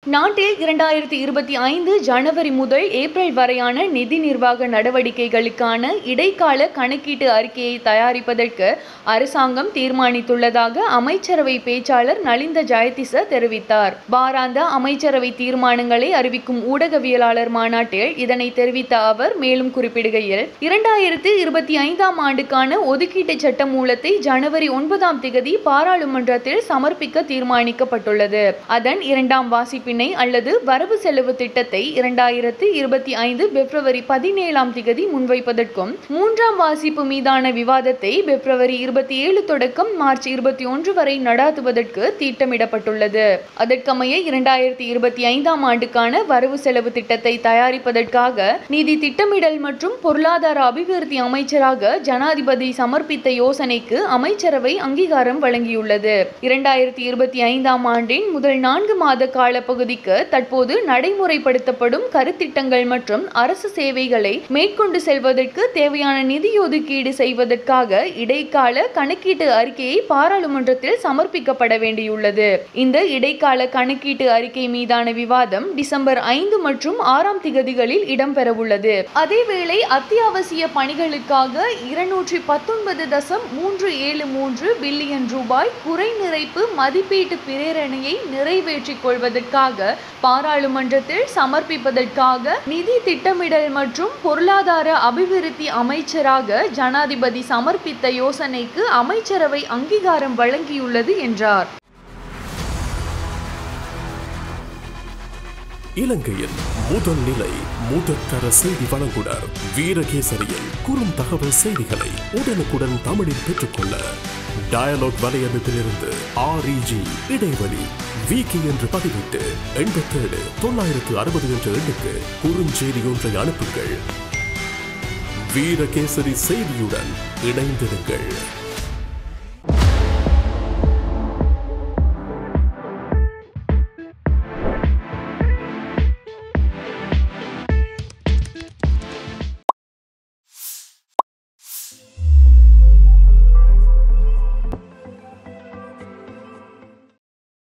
நாட்டில் 2025 ஜனவரி முதல் ஏப்ரல் வரையான நிதி நிர்வாக நடவடிக்கைகளுக்கான இடைக்கால கணக்கீட்டு அறிக்கையை தயாரிப்பதற்கு அரசாங்கம் தீர்மானித்துள்ளதாக அமைச்சரவை பேச்சாளர் நலிந்த ஜெயதிச தெரிவித்தார். வாராந்த அமைச்சரவை தீர்மானங்களை அறிவிக்கும் ஊடகவியலாளர் மாநாட்டில் இதனை தெரிவித்த அவர் மேலும் குறிப்பிடுகையில், 2025 ஆண்டுக்கான ஒதுக்கீட்டு சட்டமூலத்தை ஜனவரி 9 பாராளுமன்றத்தில் சமர்ப்பிக்க தீர்மானிக்கப்பட்டுள்ளது. அதன் இரண்டாம் வாசிப்பினை அல்லது வரவு செலவு திட்டத்தை 2025 பிப்ரவரி 17 முன்வைப்பதற்கும், மூன்றாம் வாசிப்பு மீதான விவாதத்தை பிப்ரவரி 27 தொடக்கம் மார்ச் 21 வரை நடாத்துவதற்கு திட்டமிடப்பட்டுள்ளது. அதற்கமைய 2025 ஆண்டுக்கான வரவு செலவு திட்டத்தை தயாரிப்பதற்காக நிதி திட்டமிடல் மற்றும் பொருளாதார அபிவிருத்தி அமைச்சராக ஜனாதிபதி சமர்ப்பித்த யோசனைக்கு அமைச்சரவை அங்கீகாரம் வழங்கியுள்ளது. 2025 ஆண்டின் முதல் 4 மாத கால பகுதிக்கு தற்போது நடைமுறைப்படுத்தப்படும் கருத்திட்டங்கள் மற்றும் அரசு சேவைகளை மேற்கொண்டு செல்வதற்கு தேவையான நிதி ஒதுக்கீடு செய்வதற்காக இடைக்கால கணக்கீட்டு அறிக்கையை பாராளுமன்றத்தில் சமர்ப்பிக்கப்பட வேண்டியுள்ளது. இந்த இடைக்கால கணக்கீட்டு அறிக்கை மீதான விவாதம் டிசம்பர் 5 மற்றும் 6 திகதிகளில் இடம்பெறவுள்ளது. அதேவேளை அத்தியாவசிய பணிகளுக்காக 219.373 பில்லியன் ரூபாய் குறைநிறைப்பு மதிப்பீட்டு பிரேரணையை நிறைவேற்றிக் கொள்வதற்காக பாராளுமன்றத்தில் சமர்ப்பிப்பதற்காக நிதி திட்டமிடல் மற்றும் பொருளாதார அபிவிருத்தி அமைச்சராக ஜனாதிபதி சமர்ப்பித்த யோசனைக்கு அமைச்சரவை அங்கீகாரம் வழங்கியுள்ளது என்றார். இலங்கையின் முதல் நிலை முதற்தர செய்தி வழங்குனர் வீரகேசரியில் குறுந்தகவல் செய்திகளை உடனுக்குடன் தமிழில் பெற்றுக்கொள்ள டயலாக் வலையமைப்பிலிருந்து REG இடைவெளி வீக்கி என்று பதிவிட்டு 87 960 என்ற எண்ணுக்கு குறுஞ்செய்தி ஒன்றை அனுப்புங்கள். வீரகேசரி செய்தியுடன் இணைந்திருங்கள்.